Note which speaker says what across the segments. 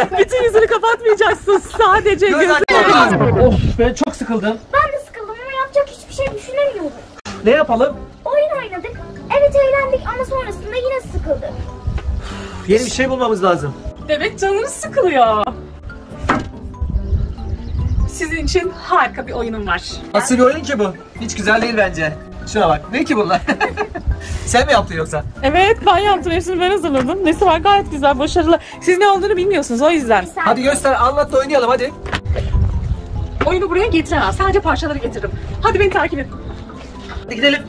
Speaker 1: Bütün yüzünü kapatmayacaksın. Sadece gözünü.
Speaker 2: Of, ben çok sıkıldım.
Speaker 3: Ben de sıkıldım ama yapacak hiçbir şey düşünemiyorum.
Speaker 2: Ne yapalım?
Speaker 3: Oyun oynadık. Evet eğlendik ama sonrasında yine sıkıldık.
Speaker 2: Yeni bir şey bulmamız lazım.
Speaker 1: Demek canınız sıkılıyor. Sizin için harika bir oyunum var.
Speaker 2: Nasıl bir oyun ki bu? Hiç güzel değil bence. Şuna bak. Ne ki bunlar? Sen mi yaptın yoksa?
Speaker 1: Evet, ben yaptım. Hepsini ben hazırladım. Nesi var? Gayet güzel, başarılı. Siz ne olduğunu bilmiyorsunuz o yüzden.
Speaker 2: Hadi göster, anlat da oynayalım hadi.
Speaker 1: Oyunu buraya getiremem. Sadece parçaları getiririm. Hadi beni takip et.
Speaker 2: Hadi gidelim.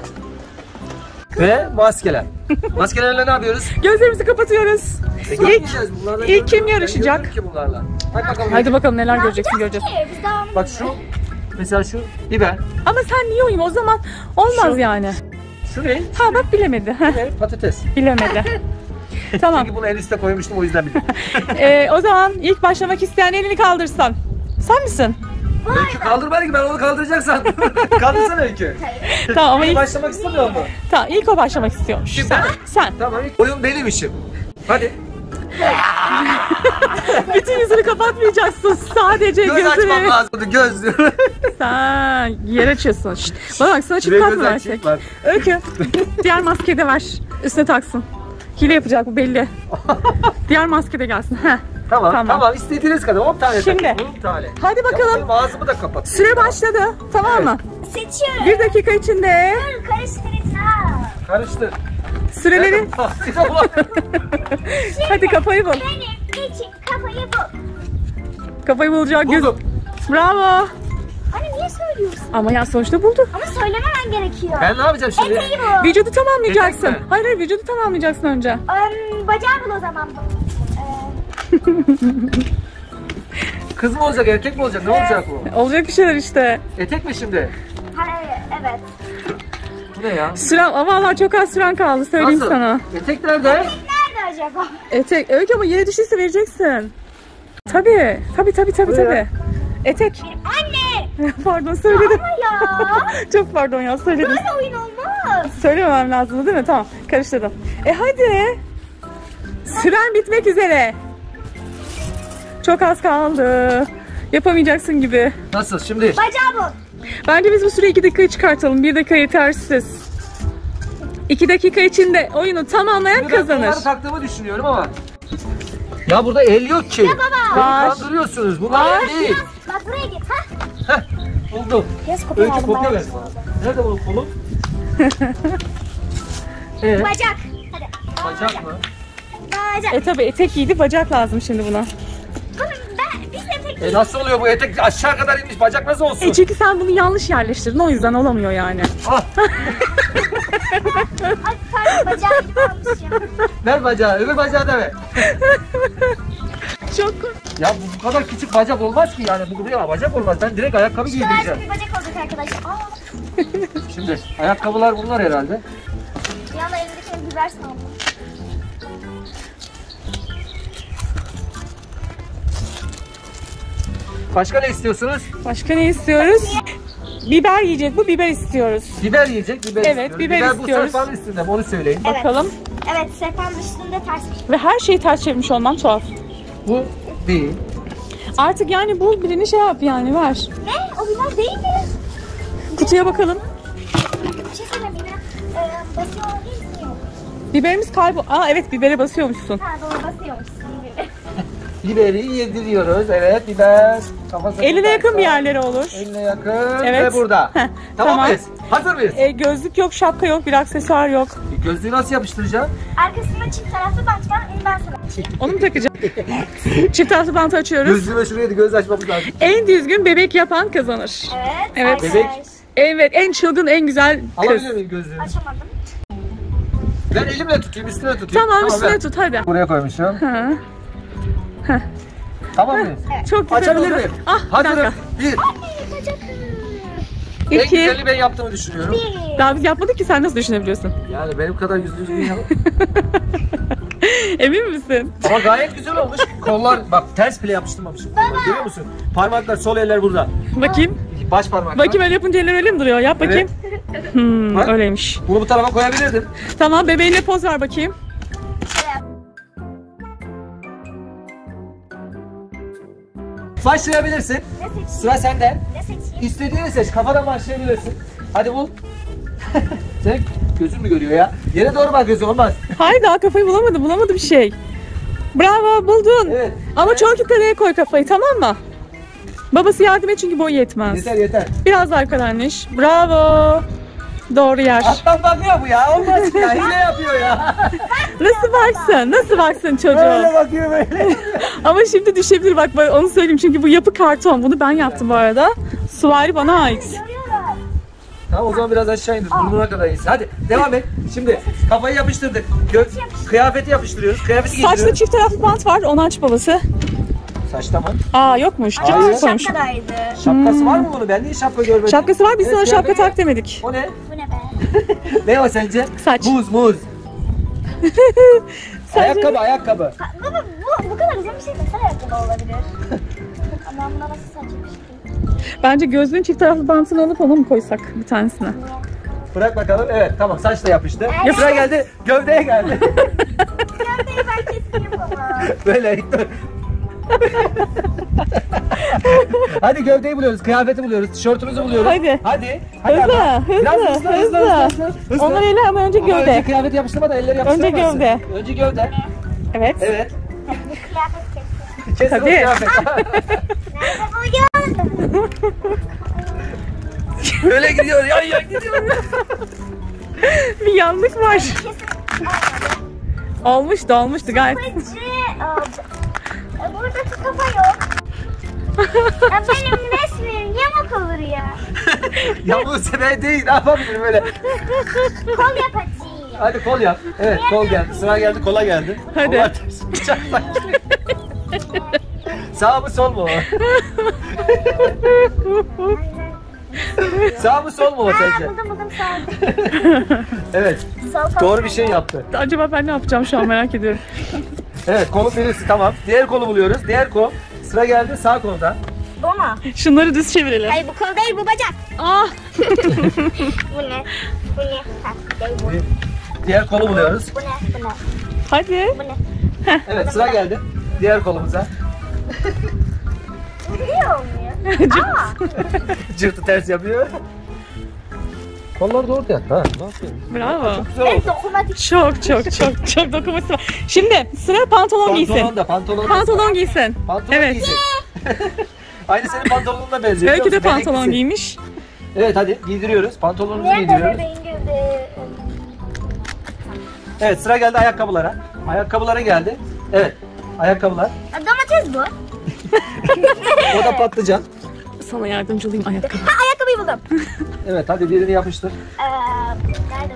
Speaker 2: Ve maskeler. Maskelerle ne yapıyoruz?
Speaker 1: Gözlerimizi kapatıyoruz. İlk kim yarışacak?
Speaker 2: Hadi bakalım.
Speaker 1: Hadi bakalım neler göreceksin, göreceğiz.
Speaker 3: Biz daha onu
Speaker 2: Bak şu, mesela şu biber.
Speaker 1: Ama sen niye oyun? O zaman olmaz
Speaker 2: Şu-
Speaker 1: yani.
Speaker 2: Şu ne?
Speaker 1: Ha bak bilemedi.
Speaker 2: Ne? Patates.
Speaker 1: Bilemedi. Tamam.
Speaker 2: Çünkü bunu en üstte koymuştum o yüzden bildim.
Speaker 1: O zaman ilk başlamak isteyen elini kaldırsın. Sen misin?
Speaker 2: Öykü kaldırmadı ki, ben onu kaldıracaksan. Kaldırsana Öykü.
Speaker 1: Tamam ama ilk,
Speaker 2: Başlamak istemiyor mu?
Speaker 1: tamam, ilk o başlamak istiyormuş.
Speaker 2: Kim,
Speaker 1: Sen.
Speaker 2: ben?
Speaker 1: Sen.
Speaker 2: Tamam, oyun benim işim. Hadi.
Speaker 1: Bütün yüzünü kapatmayacaksın. Sadece
Speaker 2: Göz açmam
Speaker 1: gözünü.
Speaker 2: lazımdı, göz.
Speaker 1: Sen yer açıyorsun. Şşt. Bana bak, sana çift
Speaker 2: Şuraya
Speaker 1: kart
Speaker 2: göz
Speaker 1: mı
Speaker 2: açayım
Speaker 1: versek? Öykü. Diğer maske de ver. Üstüne taksın. Hile yapacak bu belli. Diğer maske de gelsin. Heh.
Speaker 2: Tamam, istediğiniz kadar 10 tane
Speaker 1: Şimdi.
Speaker 2: takın, 10 tane.
Speaker 1: Hadi
Speaker 2: Ya
Speaker 1: bakalım.
Speaker 2: benim ağzımı da kapat.
Speaker 1: Süre başladı. Tamam mı?
Speaker 3: seçiyorum.
Speaker 1: 1 dakika içinde
Speaker 3: Dur karıştıracağım.
Speaker 2: Karıştır.
Speaker 1: süreleri... Hadi kafayı bul.
Speaker 3: Benim için kafayı bul.
Speaker 1: Kafayı bulacak göz.
Speaker 2: Buldum.
Speaker 1: Bravo.
Speaker 3: Anne niye söylüyorsun?
Speaker 1: Ama ya sonuçta buldu.
Speaker 3: Ama söylememen gerekiyor.
Speaker 2: Ben ne yapacağım şimdi?
Speaker 3: Eteği bu.
Speaker 1: Vücudu tamamlayacaksın.
Speaker 2: Etek mi?
Speaker 1: Hayır, vücudu tamamlayacaksın önce.
Speaker 3: Bacağı bul o zaman.
Speaker 2: Kız mı olacak, erkek mi olacak? Ne olacak bu?
Speaker 1: Olacak bir şeyler işte.
Speaker 2: Etek mi şimdi?
Speaker 3: Hayır, evet.
Speaker 2: Bu ne ya?
Speaker 1: Süren, vallahi çok az süren kaldı, söyleyeyim
Speaker 2: Nasıl?
Speaker 1: sana.
Speaker 2: Etek nerede?
Speaker 3: Nerede acaba?
Speaker 1: Etek, Öykü ama yere düştüyse vereceksin. Tabii.
Speaker 2: Buraya.
Speaker 1: Etek.
Speaker 3: Anne!
Speaker 1: Pardon, söyledim.
Speaker 3: Ama ya!
Speaker 1: Çok pardon ya, söyledim.
Speaker 3: Böyle oyun olmaz.
Speaker 1: Söylememem lazımdı değil mi? Tamam, karıştırdım. Hadi. Süren bitmek üzere. Çok az kaldı. Yapamayacaksın gibi.
Speaker 2: Nasıl şimdi?
Speaker 3: Bacağı bul.
Speaker 1: Bence biz bu süreyi 2 dakikaya çıkartalım. 1 dakika yetersiz. 2 dakika içinde oyunu tamamlayan
Speaker 2: Şimdi ben
Speaker 1: kazanır.
Speaker 2: bunları taktığımı düşünüyorum ama. Ya burada el yok ki.
Speaker 3: baba.
Speaker 2: Beni
Speaker 1: Var.
Speaker 2: kandırıyorsunuz. Bunlar
Speaker 1: Var.
Speaker 2: el değil.
Speaker 3: Bak buraya git ha.
Speaker 2: Heh, buldum.
Speaker 3: Yes, kopya
Speaker 2: Öykü
Speaker 3: aldım
Speaker 2: kopya
Speaker 3: ben.
Speaker 2: ver. Nerede bunun kolu?
Speaker 3: Bacak. Hadi.
Speaker 2: Bacak mı?
Speaker 3: Bacak.
Speaker 1: Tabi etek giydi, bacak lazım şimdi buna.
Speaker 3: Biz de tek
Speaker 2: Nasıl oluyor bu etek aşağı kadar inmiş, bacak nasıl olsun?
Speaker 1: Çünkü sen bunu yanlış yerleştirdin, o yüzden olamıyor yani.
Speaker 2: Ah,
Speaker 3: Ay pardon bacağı gibi almışım.
Speaker 2: ver bacağı, öbür bacağı da ver.
Speaker 1: Çok
Speaker 2: Ya bu kadar küçük bacak olmaz ki yani, bu buraya bacak olmaz. Ben direkt ayakkabı giydireceğim.
Speaker 3: Şöyle bir bacak olacak arkadaşlar.
Speaker 2: Şimdi ayakkabılar bunlar herhalde.
Speaker 3: Bir anda elimdeki biber sandım.
Speaker 2: Başka ne istiyorsunuz?
Speaker 1: Başka ne istiyoruz? Biber yiyecek bu, biber istiyoruz.
Speaker 2: Biber yiyecek, biber
Speaker 1: Evet,
Speaker 2: istiyoruz.
Speaker 1: biber
Speaker 2: bu
Speaker 1: istiyoruz.
Speaker 2: sehpanın üstünde, onu söyleyin.
Speaker 3: Evet.
Speaker 1: Bakalım.
Speaker 3: Evet sehpanın üstünde ters bir şey.
Speaker 1: Ve her şeyi ters çevirmiş olman tuhaf.
Speaker 2: Bu değil.
Speaker 1: Artık yani bul birini, şey yap yani, ver.
Speaker 3: Ne? O biber değil mi?
Speaker 1: Kutuya bakalım.
Speaker 3: Bir şey söyleyeyim mi? Basıyor değil mi?
Speaker 1: Biberimiz kaybol... Aa evet, bibere basıyormuşsun.
Speaker 3: Ha doğru basıyormuşsun gibi.
Speaker 2: Biberi yediriyoruz. Evet, biber. Kafasına
Speaker 1: Eline yakın bir
Speaker 2: yerler.
Speaker 1: yerleri olur.
Speaker 2: Eline yakın
Speaker 1: Evet.
Speaker 2: ve burada.
Speaker 1: Heh,
Speaker 2: Tamam
Speaker 1: tamam.
Speaker 2: mıyız? Hazır mıyız?
Speaker 1: Gözlük yok, şapka yok, bir aksesuar yok.
Speaker 2: Gözlüğü nasıl yapıştıracağım?
Speaker 3: Arkasında çift taraflı bant var. Ben sana.
Speaker 1: Onu mu takacağım? Çift taraflı bantı açıyoruz.
Speaker 2: Gözlüğüme şuraya da göz açmamız lazım.
Speaker 1: En düzgün bebek yapan kazanır.
Speaker 3: Evet.
Speaker 1: Evet.
Speaker 2: Bebek.
Speaker 1: Evet, en çılgın, en güzel kız.
Speaker 2: Alabilir miyim gözlüğü?
Speaker 3: Açamadım.
Speaker 2: Ben elimle tutayım, üstüne tutayım.
Speaker 1: Tamam, üstüne
Speaker 2: ver.
Speaker 1: tut hadi.
Speaker 2: Buraya koymuşum.
Speaker 1: Ha.
Speaker 2: Tamam mıyız?
Speaker 1: Çok güzel
Speaker 2: Açabilir
Speaker 1: oldu.
Speaker 2: miyim?
Speaker 1: Ah, bir
Speaker 2: Hazırım.
Speaker 1: dakika.
Speaker 2: Bir.
Speaker 3: Bacak.
Speaker 2: En
Speaker 1: İki.
Speaker 2: güzeli ben yaptığımı düşünüyorum.
Speaker 3: Bir.
Speaker 1: Daha biz yapmadık ki, sen nasıl düşünebiliyorsun?
Speaker 2: Yani benim kadar yüzde yüz yap.
Speaker 1: Emin misin?
Speaker 2: Ama gayet güzel olmuş. Kollar bak, ters bile yapıştırmamışım. Kollar, görüyor musun? Parmaklar, sol eller burada.
Speaker 1: Bakayım.
Speaker 2: Baş parmaklar.
Speaker 1: Bakayım, öyle yapınca eller öyle mi duruyor? Yap bakayım.
Speaker 2: Bak.
Speaker 1: Öyleymiş.
Speaker 2: Bunu bu tarafa koyabilirdim.
Speaker 1: Tamam, bebeğine poz ver bakayım.
Speaker 2: Başlayabilirsin.
Speaker 3: Ne seçeyim?
Speaker 2: Sıra sende.
Speaker 3: Ne seçeyim?
Speaker 2: İstediğini seç. Kafadan başlayabilirsin. Hadi bul. Sen gözün mü görüyor ya? Yere doğru bak, gözü olmaz.
Speaker 1: Hayır, daha kafayı bulamadı bir şey. Bravo, buldun.
Speaker 2: Evet.
Speaker 1: Ama
Speaker 2: Evet.
Speaker 1: çok yukarıya koy kafayı, tamam mı? Babası yardım et çünkü boyu yetmez.
Speaker 2: Yeter yeter.
Speaker 1: Biraz daha yukarı anneş. Bravo. Doğru yer.
Speaker 2: Alttan bakıyor bu ya. Olmaz ki ya. Hile yapıyor ya.
Speaker 1: Nasıl baksın
Speaker 2: Böyle
Speaker 1: çocuğa.
Speaker 2: bakıyor böyle.
Speaker 1: Ama şimdi düşebilir, bak onu söyleyeyim çünkü bu yapı karton. Bunu ben yaptım bu arada. Süvari bana ait.
Speaker 3: Görüyorum.
Speaker 2: Tamam, o zaman biraz aşağı indir. Burnuna kadar insin. Hadi devam et. Şimdi kafayı yapıştırdık. Kıyafeti yapıştırıyoruz. Kıyafeti
Speaker 1: Saçta
Speaker 2: giydiriyoruz.
Speaker 1: çift taraflı bant var, onu aç babası.
Speaker 2: Saçta mı?
Speaker 1: Aa, yokmuş.
Speaker 2: Hayır.
Speaker 1: Cıvık koymuş.
Speaker 3: Şapkadaydı.
Speaker 2: Şapkası var mı bunun? Ben niye şapka görmedim?
Speaker 1: Şapkası var, biz
Speaker 2: Evet,
Speaker 1: sana şapka
Speaker 2: kıyafeti-
Speaker 1: tak demedik.
Speaker 2: O ne?
Speaker 3: Bu ne be?
Speaker 2: Ne o sence?
Speaker 1: Saç.
Speaker 2: Muz.
Speaker 1: Sence?
Speaker 2: Ayakkabı.
Speaker 3: Baba bu kadar güzel bir şey de sen ayakkabı olabilir. Ama buna nasıl saç yapıştı?
Speaker 1: Bence gözlüğün çift taraflı bantını alıp ona mı koysak bir tanesine?
Speaker 2: Bırak bakalım. Evet, tamam, saç da yapıştı.
Speaker 3: Evet.
Speaker 2: Sıra geldi. Gövdeye geldi.
Speaker 3: Gövdeyi ben keseyim baba.
Speaker 2: Böyle dur. Hadi gövdeyi buluyoruz, kıyafeti buluyoruz, tişörtümüzü buluyoruz.
Speaker 1: Hadi.
Speaker 2: Hadi
Speaker 1: Hızlı,
Speaker 2: Biraz hızlı.
Speaker 1: Onları ele ama önce
Speaker 2: Ama önce
Speaker 1: gövde.
Speaker 2: kıyafeti yapıştırmadan elleri yapıştıramazsın.
Speaker 1: gövde.
Speaker 2: Önce gövde.
Speaker 1: Evet.
Speaker 2: Evet.
Speaker 3: Bu kıyafet kestim.
Speaker 2: Kes o
Speaker 1: Tabii.
Speaker 2: kıyafet.
Speaker 3: Nerede bu gördüm?
Speaker 2: Böyle gidiyor, yan gidiyor.
Speaker 1: Bir yanlık var.
Speaker 3: Kesin
Speaker 1: Olmuştu gayet.
Speaker 3: Fıcı. Buradaki kafa yok. Ya benim resmim yamak olur ya.
Speaker 2: Ya bu sefer değil, ne yapabilirim böyle.
Speaker 3: Kol yapacağım.
Speaker 2: Hadi kol yap. Evet, kol geldi. Sıra geldi, kola geldi.
Speaker 1: Hadi.
Speaker 2: Kollar ters, bıçak tak. Sağ mı sol mu o? Sağ mı sol mu o sence?
Speaker 3: Buldum sağ.
Speaker 2: Evet,
Speaker 3: Sol
Speaker 2: doğru bir şey yaptı.
Speaker 1: Acaba ben ne yapacağım şu an, merak ediyorum.
Speaker 2: Evet, kolun birisi tamam. Diğer kolu buluyoruz. Diğer kol. Sıra geldi sağ kolda.
Speaker 3: Bu mu?
Speaker 1: Şunları düz çevirelim.
Speaker 3: Hayır bu kol değil bu bacak.
Speaker 1: Ah!
Speaker 3: Bu ne? Bu ne? Ha, değil bu.
Speaker 2: Diğer kolu buluyoruz.
Speaker 3: Bu ne? Bu ne?
Speaker 1: Hadi.
Speaker 3: Bu ne?
Speaker 2: Evet, sıra geldi. Diğer kolumuza.
Speaker 3: Bu niye olmuyor? Aa!
Speaker 2: Cırtı ters yapıyor. Kolları doğru yat. Ha, ne yapıyorsun?
Speaker 1: Bravo.
Speaker 2: Güzel oldu.
Speaker 3: Evet dokunmatik.
Speaker 1: Çok dokunması var. Şimdi sıra pantolon giysin.
Speaker 2: Pantolon da, pantolon.
Speaker 1: Pantolon giysin.
Speaker 2: Pantolon
Speaker 1: Evet.
Speaker 2: giyecek. Aynı senin pantolonuna benziyor.
Speaker 1: Öykü de
Speaker 2: biliyor musun?
Speaker 1: pantolon
Speaker 2: Benimkisi.
Speaker 1: giymiş.
Speaker 2: Evet, hadi giydiriyoruz. Pantolonumuzu
Speaker 3: Nerede
Speaker 2: giydiriyoruz.
Speaker 3: bebeğin gövde?
Speaker 2: Evet, sıra geldi ayakkabılara. Ayakkabılara geldi. Evet, ayakkabılar.
Speaker 3: Domates bu.
Speaker 2: O da patlıcan.
Speaker 1: Sana yardımcı olayım ayakkabı.
Speaker 3: Ha ayakkabıyı buldum.
Speaker 2: Evet, hadi birini yapıştır.
Speaker 3: Nerede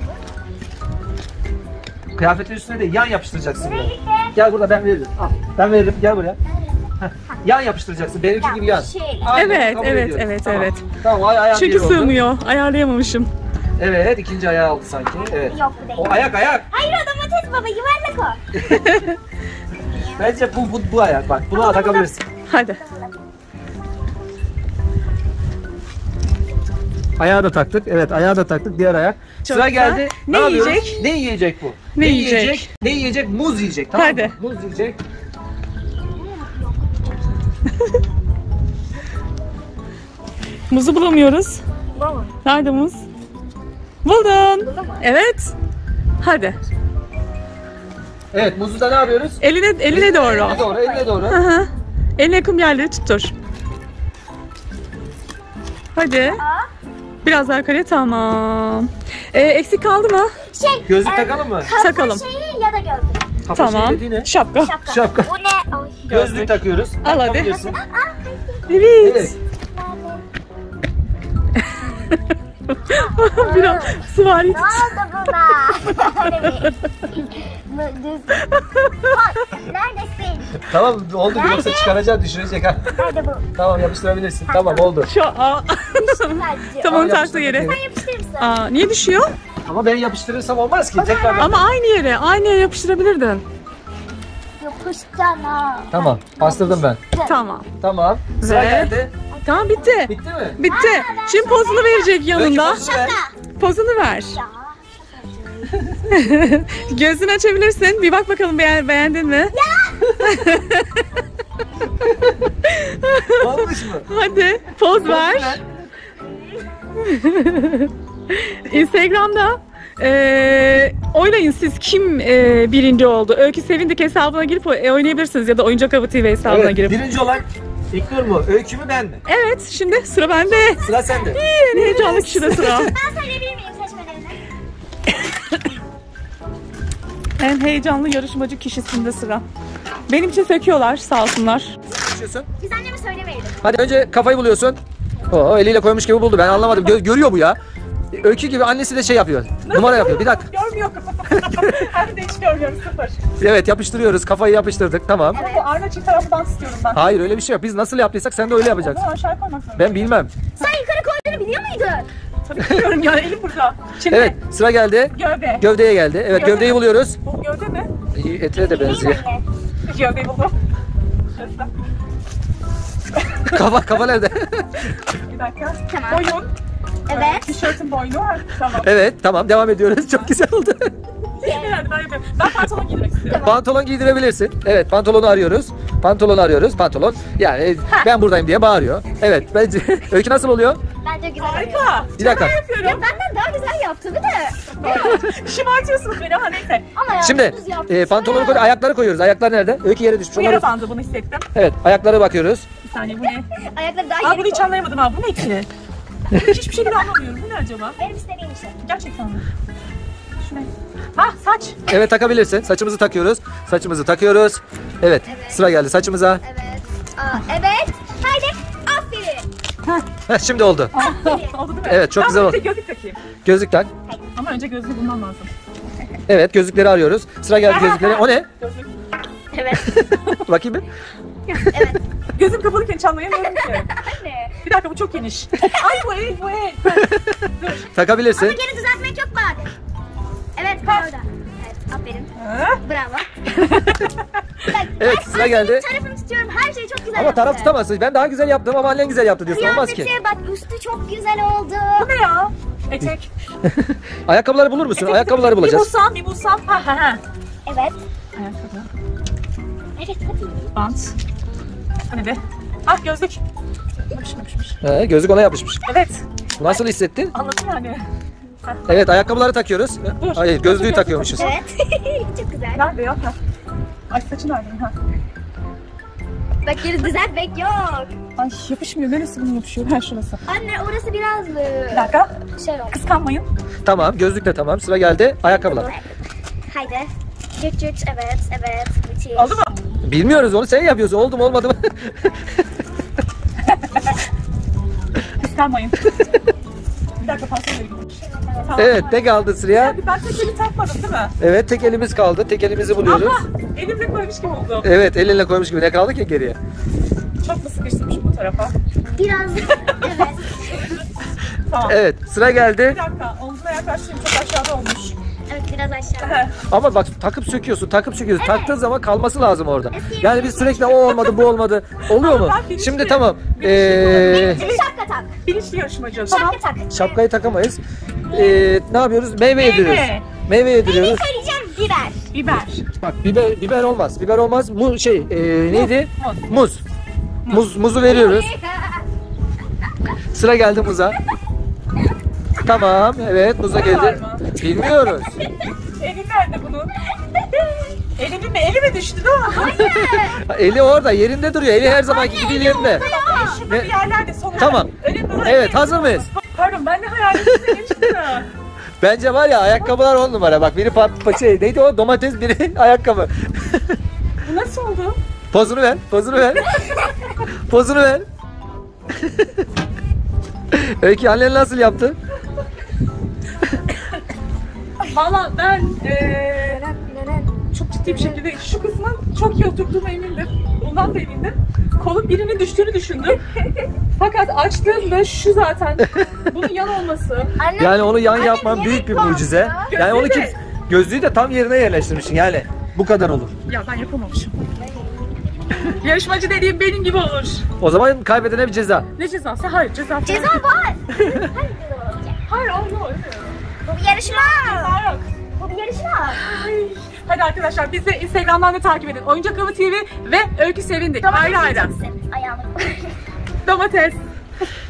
Speaker 3: bu?
Speaker 2: Kıyafetin üstüne de yan yapıştıracaksın.
Speaker 3: Nereye
Speaker 2: böyle.
Speaker 3: gitti?
Speaker 2: Gel burada, ben veririm. Al, ben veririm. Gel buraya. Heh, yan yapıştıracaksın. Benimki gibi yan.
Speaker 3: Şöyle.
Speaker 2: Aynen,
Speaker 1: Evet,
Speaker 2: kabul
Speaker 1: evet,
Speaker 2: ediyorum.
Speaker 1: evet,
Speaker 2: Tamam.
Speaker 1: evet.
Speaker 2: Tamam, ayağın
Speaker 1: Çünkü
Speaker 2: bir oldu.
Speaker 1: sığmıyor. Ayarlayamamışım.
Speaker 2: Evet, ikinci ayağı aldı sanki. Evet.
Speaker 3: Yok bu değil.
Speaker 2: O ayak.
Speaker 3: Hayır o domates baba yuvarlak o.
Speaker 2: Bence bu ayak bak. Bunu takabilirsin.
Speaker 1: Hadi.
Speaker 2: Ayağı da taktık. Evet, ayağı da taktık. Diğer ayak.
Speaker 1: Çok
Speaker 2: Sıra
Speaker 1: güzel.
Speaker 2: geldi.
Speaker 1: Ne
Speaker 2: yapıyoruz?
Speaker 1: yiyecek?
Speaker 2: Ne yiyecek bu?
Speaker 1: Ne yiyecek?
Speaker 2: Ne yiyecek? Muz yiyecek. Tamam
Speaker 1: Hadi.
Speaker 2: mı? Muz yiyecek.
Speaker 1: Muzu bulamıyoruz.
Speaker 3: Bu mu?
Speaker 1: Nerede muz? Buldun.
Speaker 3: Buldun mu?
Speaker 1: Evet. Hadi.
Speaker 2: Evet, muzu da ne yapıyoruz?
Speaker 1: Eline doğru.
Speaker 2: Eline doğru, eline doğru.
Speaker 1: Hı hı. Eline yakın bir yerleri tuttur. Hadi.
Speaker 3: Aa.
Speaker 1: Biraz daha yukarıya, tamam. Eksik kaldı mı?
Speaker 3: Şey.
Speaker 2: Gözlük takalım mı?
Speaker 3: Kafa
Speaker 1: Takalım.
Speaker 3: şeyi ya da gözlük.
Speaker 2: Kafa
Speaker 1: Tamam.
Speaker 2: şey dediği ne?
Speaker 1: Şapka.
Speaker 3: Şapka.
Speaker 2: Şapka.
Speaker 3: Bu ne? Ay.
Speaker 2: Gözlük takıyoruz.
Speaker 1: Al hadi.
Speaker 2: Takabilirsin.
Speaker 1: Evet.
Speaker 2: Evet.
Speaker 1: Biraz süvari
Speaker 3: Ne
Speaker 1: tut.
Speaker 3: oldu buna? Düz. Bak, neredesin?
Speaker 2: Tamam, oldu.
Speaker 3: Nerede?
Speaker 2: Yoksa çıkaracak, düşürecek ha.
Speaker 3: Nerede bu?
Speaker 2: Tamam, yapıştırabilirsin. Tamam, oldu.
Speaker 1: Şu an.
Speaker 3: Sadece.
Speaker 1: Tamam,
Speaker 2: Al,
Speaker 1: taktı
Speaker 2: yapıştır
Speaker 1: yere.
Speaker 2: bakayım.
Speaker 3: Yapıştırır mısın?
Speaker 1: Aa, niye düşüyor?
Speaker 2: Ama ben yapıştırırsam olmaz ki. Tekrar
Speaker 1: Ama aynı yere yapıştırabilirdin.
Speaker 3: Yapıştana.
Speaker 2: Tamam, bastırdım ben.
Speaker 1: Tamam.
Speaker 2: Tamam. Sıra
Speaker 1: Ve-
Speaker 2: geldi.
Speaker 1: Tamam, bitti.
Speaker 2: Bitti mi?
Speaker 1: Bitti. Şimdi pozunu verecek yanında.
Speaker 2: Öykü, pozu ver.
Speaker 1: Pozunu ver.
Speaker 3: Ya.
Speaker 1: Gözünü açabilirsin. Bir bak bakalım, beğendin mi?
Speaker 2: yanlış mı?
Speaker 1: Hadi poz ver. Instagram'da oynayın siz kim birinci oldu. Öykü Sevindik hesabına girip oynayabilirsiniz ya da Oyuncak Avı TV hesabına
Speaker 2: Evet,
Speaker 1: girip.
Speaker 2: birinci olan İlknur mu? Öykü mü ben mi?
Speaker 1: Evet, şimdi sıra bende.
Speaker 2: Sıra sende.
Speaker 1: En heyecanlı kişi de sıra.
Speaker 3: Ben söyleyebilir miyim seçmelerini?
Speaker 1: En heyecanlı yarışmacı kişisinde sıra. Benim için söküyorlar sağ olsunlar.
Speaker 2: Konuşuyorsun.
Speaker 3: Biz anneme söylemeyelim.
Speaker 2: Hadi önce kafayı buluyorsun. Oo, eliyle koymuş gibi buldu. Ben anlamadım. Görüyor bu ya. Öykü gibi annesi de şey yapıyor. Numara yapıyor. Bir dakika.
Speaker 1: Görmüyorum. Hem de hiç görmüyorum, sıfır.
Speaker 2: Evet, yapıştırıyoruz. Kafayı yapıştırdık. Tamam.
Speaker 3: Evet.
Speaker 1: Bu Arna çift tarafı dans istiyorum ben.
Speaker 2: Hayır, öyle bir şey yok. Biz nasıl yaptıysak sen de öyle yapacaksın.
Speaker 1: Bunu aşağı koymak zorunda.
Speaker 2: Ben bilmem.
Speaker 3: Sen yukarı koyduğunu biliyor muydun?
Speaker 1: Tabii ki biliyorum ya, elim burada. Şimdi
Speaker 2: Evet, sıra geldi.
Speaker 1: gövde.
Speaker 2: Gövdeye geldi. Evet,
Speaker 1: Gövde
Speaker 2: gövdeyi
Speaker 1: mi?
Speaker 2: buluyoruz.
Speaker 1: Bu gövde mi?
Speaker 2: Ete de benziyor.
Speaker 1: Gövdeyi buldum. Şurası.
Speaker 2: Kafa nerede?
Speaker 1: Bir dakika.
Speaker 3: Tamam.
Speaker 1: Boyun.
Speaker 3: Evet.
Speaker 1: Tişörtün boynu var. Tamam.
Speaker 2: Evet, tamam. Devam ediyoruz. Çok güzel oldu.
Speaker 1: Hadi ben yapayım. Ben pantolon giymek istiyorum.
Speaker 2: Pantolon giydirebilirsin. Evet, pantolonu arıyoruz. Pantolonu arıyoruz. Pantolon. Yani ben buradayım diye bağırıyor. Evet, bence Öykü nasıl oluyor?
Speaker 3: Bence güzel oluyor.
Speaker 1: Harika.
Speaker 2: Bir dakika.
Speaker 3: Ya
Speaker 1: Yapıyorum.
Speaker 3: benden daha güzel yaptı değil mi?
Speaker 1: Şımartıyorsunuz beni ama neyse.
Speaker 3: Ama ya
Speaker 2: Şimdi
Speaker 3: düz yaptı.
Speaker 2: pantolonu koy, ayakları koyuyoruz. Ayaklar nerede? Öykü yere düşmüş.
Speaker 1: Bu
Speaker 2: Onları...
Speaker 1: yere bandı, bunu hissettim.
Speaker 2: Evet, ayaklara bakıyoruz.
Speaker 1: Bir saniye, bu ne?
Speaker 3: Ayakları daha
Speaker 1: Aa,
Speaker 3: yeni
Speaker 1: bunu hiç
Speaker 3: koy.
Speaker 1: anlayamadım abi. Bu ne ki? Hiçbir şekilde anlamıyorum. Bu ne acaba?
Speaker 3: Benim istediğim işte.
Speaker 1: Gerçekten mi? Şuraya. Ha, saç.
Speaker 2: Evet, takabilirsin. Saçımızı takıyoruz. Saçımızı takıyoruz. Evet,
Speaker 3: Evet.
Speaker 2: sıra geldi saçımıza.
Speaker 3: Evet. Evet. Haydi. Aferin.
Speaker 2: Heh, şimdi oldu.
Speaker 1: Oldu değil mi?
Speaker 2: Evet, çok
Speaker 1: Ben
Speaker 2: güzel
Speaker 1: bir
Speaker 2: oldu.
Speaker 1: de gözlük takayım.
Speaker 2: Gözlük tak.
Speaker 1: Ama önce gözlüğü bulmam lazım.
Speaker 2: Evet, gözlükleri arıyoruz. Sıra geldi gözlüklere. O ne?
Speaker 1: Gözlük.
Speaker 3: Evet.
Speaker 2: Bakayım bir.
Speaker 3: Evet.
Speaker 1: Gözüm kapalıyken hiç anlayamıyorum ki.
Speaker 3: Anne.
Speaker 1: Bir dakika, bu çok geniş. Ay bu el, bu el. Dur.
Speaker 2: Takabilirsin.
Speaker 3: Ama geri düzeltmek yok bak. Evet orada. Evet aferin.
Speaker 1: Ha?
Speaker 3: Bravo. Bak,
Speaker 2: Evet,
Speaker 3: ben
Speaker 2: sıra geldi.
Speaker 3: annemin tarafını tutuyorum. Her şey çok güzel
Speaker 2: Ama taraf
Speaker 3: yaptı.
Speaker 2: tutamazsın. Ben daha güzel yaptım ama annen güzel yaptı diyorsun. Olmaz ki.
Speaker 3: Kıyafeti bak üstü çok güzel oldu.
Speaker 1: Bu ne ya? Etek.
Speaker 2: Ayakkabıları bulur musun? Ayakkabıları
Speaker 1: Bir
Speaker 2: bulacağız.
Speaker 1: bulsam, bir bulsam. Ha ha ha.
Speaker 3: Evet.
Speaker 1: Ayakkabı.
Speaker 3: Evet hadi.
Speaker 1: Bant. Hani be. Ah, gözlük. Yapışmamışmış.
Speaker 2: Gözlük ona yapışmış.
Speaker 1: Evet.
Speaker 2: Nasıl hissettin?
Speaker 1: Anladın yani.
Speaker 2: Evet, ayakkabıları takıyoruz.
Speaker 1: Dur.
Speaker 2: Hayır, gözlüğü takıyormuşuz.
Speaker 3: Evet. çok güzel.
Speaker 1: Nerede ya? Ha. Ay, saçı nerede? Ha.
Speaker 3: Bak geri düzeltmek yok.
Speaker 1: Ay, yapışmıyor. Neresi bunun yapışıyor? Ha, şurası.
Speaker 3: Anne orası biraz
Speaker 1: Bir dakika.
Speaker 3: şey oldu.
Speaker 1: Kıskanmayın.
Speaker 2: Tamam, gözlük de tamam. Sıra geldi ayakkabılar.
Speaker 3: Haydi. Cürt cürt evet evet. Müthiş.
Speaker 1: Oldu mu?
Speaker 2: Bilmiyoruz, onu sen yapıyorsun. Oldu mu olmadı mı?
Speaker 1: Kıskanmayın. Bir dakika, fazla geri gitmiş. Tamam.
Speaker 2: Evet, tek aldı sıraya.
Speaker 1: Ya, ben tek eli takmadım değil mi?
Speaker 2: Evet, tek elimiz kaldı. Tek elimizi buluyoruz.
Speaker 1: Aha! Elimle koymuş gibi oldum.
Speaker 2: Evet, elinle koymuş gibi. Ne kaldı ki geriye?
Speaker 1: Çok mu sıkıştırmışım bu tarafa?
Speaker 3: Biraz evet.
Speaker 1: Tamam.
Speaker 2: Evet, sıra geldi.
Speaker 1: Bir dakika, omzuna yaklaştığım çok aşağıda olmuş.
Speaker 3: Evet biraz aşağı.
Speaker 2: Ama bak, takıp söküyorsun. Taktığın zaman kalması lazım orada. Yani biz sürekli o olmadı, bu olmadı. Oluyor mu?
Speaker 1: Ben bilinçli-
Speaker 2: Şimdi tamam.
Speaker 3: Şimdi şapka tak.
Speaker 1: Bilinçli yarışmacı. Tamam.
Speaker 3: Şapka tak.
Speaker 2: Şapkayı takamayız. Ne yapıyoruz? Meyve yediriyoruz. Meyve
Speaker 3: Benim
Speaker 2: yediriyoruz.
Speaker 3: söyleyeceğim biber.
Speaker 1: Biber.
Speaker 2: Bak, biber olmaz. Biber olmaz. Neydi?
Speaker 1: Muz.
Speaker 2: Muzu veriyoruz. Sıra geldi muza. Tamam, evet, muza
Speaker 1: Var
Speaker 2: geldi.
Speaker 1: mı?
Speaker 2: Bilmiyoruz.
Speaker 1: Eli nerede bunun? Eli mi düştü değil mi?
Speaker 2: Eli orada, yerinde duruyor. Eli her zamanki gibi yerinde.
Speaker 1: Şurada
Speaker 2: Ne?
Speaker 1: bir yerlerde sonunda.
Speaker 2: Tamam. Evet, hazır mıyız?
Speaker 1: Pardon, ben de hayalimde geçti.
Speaker 2: Bence var ya, ayakkabılar 10 numara. Bak, biri neydi o? Domates, biri ayakkabı.
Speaker 1: Bu nasıl oldu?
Speaker 2: Pozunu ver. Pozunu ver. Öykü, annen nasıl yaptı?
Speaker 1: Valla ben çok ciddi bir şekilde şu kısmın çok iyi oturduğuma emindim. Ondan da emindim. Kolun birinin düştüğünü düşündüm. Fakat açtığımda şu zaten. Bunun yan olması.
Speaker 3: Anne,
Speaker 2: Yani onu yan
Speaker 3: anne,
Speaker 2: yapman büyük
Speaker 3: yemek
Speaker 2: bir
Speaker 3: var
Speaker 2: mucize.
Speaker 3: ya.
Speaker 2: Yani onu
Speaker 1: Gözlüğü de-
Speaker 2: gözlüğü de tam yerine yerleştirmişsin. Yani bu kadar olur.
Speaker 1: Ya ben yapamamışım. Yarışmacı dediğim benim gibi olur.
Speaker 2: O zaman kaybedene bir ceza.
Speaker 1: Ne cezası? Hayır, ceza falan.
Speaker 3: Ceza var. Hayır ceza olacak.
Speaker 1: Hayır, olmuyor.
Speaker 3: Bu bir yarışma.
Speaker 1: Ceza yok.
Speaker 3: Bu bir yarışma.
Speaker 1: Hadi arkadaşlar, bizi Instagram'dan da takip edin. Oyuncak Avı TV ve Öykü Sevindik. Ayrı ayrı.
Speaker 3: Ayağını.
Speaker 1: Domates.